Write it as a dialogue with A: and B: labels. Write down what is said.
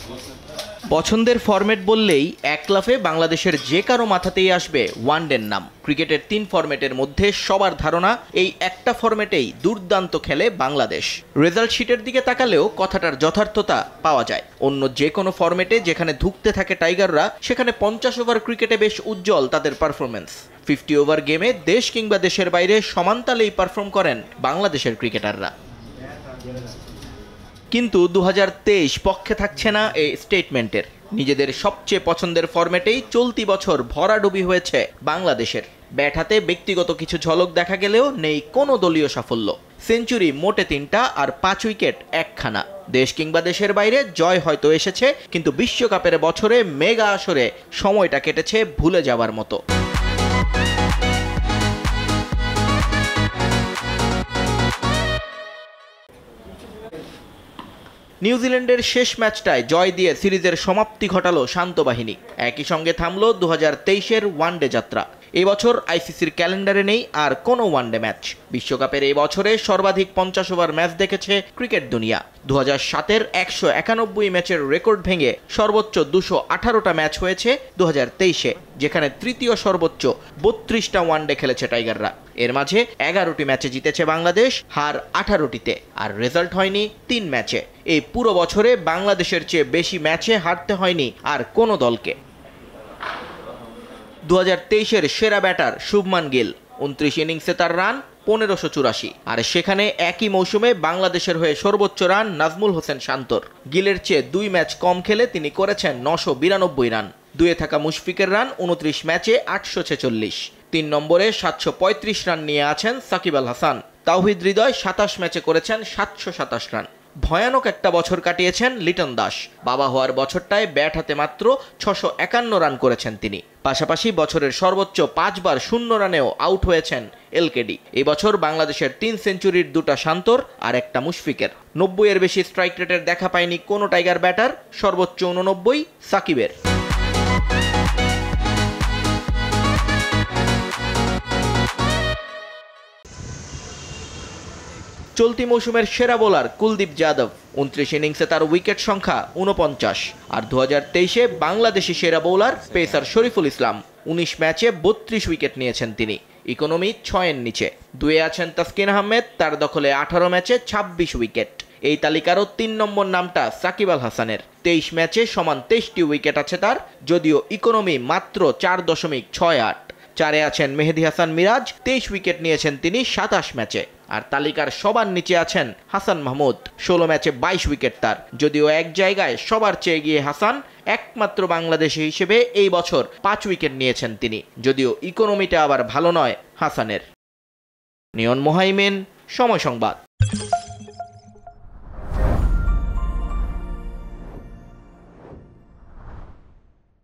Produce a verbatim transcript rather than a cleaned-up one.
A: পছন্দের ফরম্যাট বললেই এক লাফে বাংলাদেশের যে কারো মাথাতেই আসবে ওয়ানডের নাম। ক্রিকেটের তিন ফরম্যাটের মধ্যে সবার ধারণা এই একটা ফরম্যাটেই দুর্দান্ত খেলে বাংলাদেশ। রেজাল্ট শিটের দিকে তাকালেও কথাটার যথার্থতা পাওয়া যায়। অন্য যে কোনো ফরম্যাটে যেখানে ধুঁকতে থাকে টাইগাররা, সেখানে পঞ্চাশ ওভার ক্রিকেটে বেশ উজ্জ্বল তাদের পারফরমেন্স। ফিফটি ওভার গেমে দেশ কিংবা দেশের বাইরে সমানতালেই পারফর্ম করেন বাংলাদেশের ক্রিকেটাররা। কিন্তু দু হাজার তেইশ পক্ষে থাকছে না এই স্টেটমেন্টের। নিজেদের সবচেয়ে পছন্দের ফরম্যাটেই চলতি বছর ভরাডুবি হয়েছে বাংলাদেশের। ব্যাট হাতে ব্যক্তিগত কিছু ঝলক দেখা গেলেও নেই কোনো দলীয় সাফল্য। সেঞ্চুরি মোটে তিনটা আর পাঁচ উইকেট একখানা। দেশ কিংবা দেশের বাইরে জয় হয়তো এসেছে, কিন্তু বিশ্বকাপের বছরে মেগা আসরে সময়টা কেটেছে ভুলে যাওয়ার মতো। নিউজিল্যান্ডের শেষ ম্যাচটায় জয় দিয়ে সিরিজের সমাপ্তি ঘটালো শান্ত বাহিনী। একই সঙ্গে থামলো দু হাজার তেইশের ওয়ানডে যাত্রা। এই বছর আইসিসির ক্যালেন্ডারে নেই আর কোনো ওয়ানডে ম্যাচ। বিশ্বকাপের এই বছরে সর্বাধিক পঞ্চাশ ওভার ম্যাচ দেখেছে ক্রিকেট দুনিয়া। দু হাজার সাতের একশো একানব্বই ম্যাচের রেকর্ড ভেঙে সর্বোচ্চ দুশো আঠারোটা ম্যাচ হয়েছে দু হাজার তেইশে, যেখানে তৃতীয় সর্বোচ্চ বত্রিশটা ওয়ানডে খেলেছে টাইগাররা। এর মাঝে এগারোটি ম্যাচে জিতেছে বাংলাদেশ, হার আঠারোটিতে, আর রেজাল্ট হয়নি তিন ম্যাচে। এই পুরো বছরে বাংলাদেশের চেয়ে বেশি ম্যাচে হারতে হয়নি আর কোনো দলকে। দু হাজার তেইশের সেরা ব্যাটার শুভমান গিল, উনত্রিশ ইনিংসে তার রান পনেরোশো চুরাশি। আর সেখানে একই মৌসুমে বাংলাদেশের হয়ে সর্বোচ্চ রান নাজমুল হোসেন শান্তর। গিলের চেয়ে দুই ম্যাচ কম খেলে তিনি করেছেন নশো বিরানব্বই রান। দুয়ে থাকা মুশফিকের রান উনত্রিশ ম্যাচে আটশো ছেচল্লিশ। তিন নম্বরে সাতশো পঁয়ত্রিশ রান নিয়ে আছেন সাকিব আল হাসান। তাওহিদ হৃদয় সাতাশ ম্যাচে করেছেন সাতশো সাতাশ রান। ভয়ানক একটা বছর কাটিয়েছেন লিটন দাস। বাবা হওয়ার বছরটায় ব্যাট হাতে মাত্র ছশো একান্ন রান করেছেন তিনি। পাশাপাশি বছরের সর্বোচ্চ পাঁচবার শূন্য রানেও আউট হয়েছেন এলকেডি। এবছর বাংলাদেশের তিন সেঞ্চুরির দুটা শান্তর আর একটা মুশফিকের। নব্বই এর বেশি স্ট্রাইক রেটের দেখা পায়নি কোনো টাইগার ব্যাটার, সর্বোচ্চ উননব্বই সাকিবের। চলতি মৌসুমের সেরা বোলার কুলদীপ যাদব, উনত্রিশ ইনিংসে তার উইকেট সংখ্যা উনপঞ্চাশ। আর দু হাজার তেইশে বাংলাদেশি সেরা বোলার পেসার শরীফুল ইসলাম, উনিশ ম্যাচে বত্রিশ উইকেট নিয়েছেন তিনি। ইকোনমি ছয়ের নিচে। দুয়ে আছেন তাসকিন আহমেদ, তার দখলে আঠারো ম্যাচে ছাব্বিশ উইকেট। এই তালিকারও তিন নম্বর নামটা সাকিব আল হাসানের। তেইশ ম্যাচে সমান তেইশটি উইকেট আছে তার, যদিও ইকোনমি মাত্র চার দশমিক ছয় আট। চারে আছেন মেহেদী হাসান মিরাজ, তেইশ উইকেট নিয়েছেন তিনি সাতাশ ম্যাচে। আর তালিকার সবার নিচে আছেন হাসান মাহমুদ, ষোলো ম্যাচে বাইশ উইকেট তার। যদিও এক জায়গায় সবার চেয়ে গিয়ে হাসান, একমাত্র বাংলাদেশি হিসেবে এই বছর পাঁচ উইকেট নিয়েছেন তিনি, যদিও ইকোনমিটা আবার ভালো নয় হাসানের। নিয়ন মোহাইমেন, সময় সংবাদ।